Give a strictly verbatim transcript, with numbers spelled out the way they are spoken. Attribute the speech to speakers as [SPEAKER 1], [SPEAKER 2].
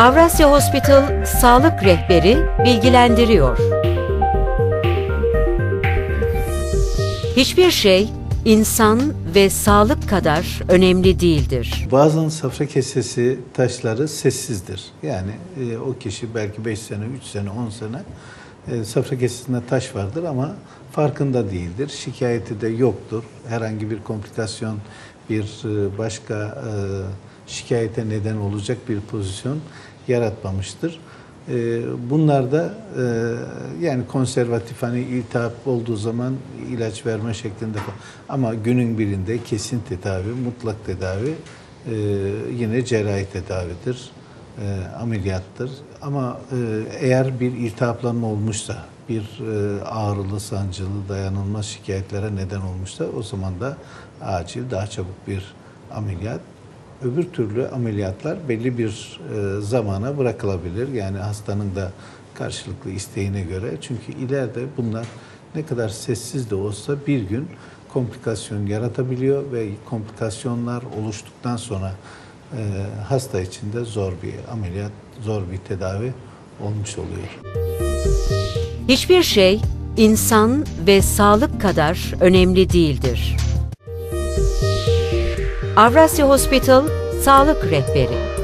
[SPEAKER 1] Avrasya Hospital Sağlık Rehberi bilgilendiriyor. Hiçbir şey insan ve sağlık kadar önemli değildir.
[SPEAKER 2] Bazen safra kesesi taşları sessizdir. Yani e, o kişi belki beş sene, üç sene, on sene e, safra kesesinde taş vardır ama farkında değildir. Şikayeti de yoktur. Herhangi bir komplikasyon, bir e, başka e, şikayete neden olacak bir pozisyon yaratmamıştır. E, bunlar da e, yani konservatif, hani iltihap olduğu zaman ilaç verme şeklinde ama günün birinde kesin tedavi, mutlak tedavi e, yine cerrahi tedavidir, e, ameliyattır. Ama e, eğer bir iltihaplanma olmuşsa, bir e, ağrılı, sancılı, dayanılmaz şikayetlere neden olmuşsa o zaman da acil, daha çabuk bir ameliyat. Öbür türlü ameliyatlar belli bir e, zamana bırakılabilir. Yani hastanın da karşılıklı isteğine göre. Çünkü ileride bunlar ne kadar sessiz de olsa bir gün komplikasyon yaratabiliyor ve komplikasyonlar oluştuktan sonra e, hasta için de zor bir ameliyat, zor bir tedavi olmuş oluyor.
[SPEAKER 1] Hiçbir şey insan ve sağlık kadar önemli değildir. Avrasya Hospital Sağlık Rehberi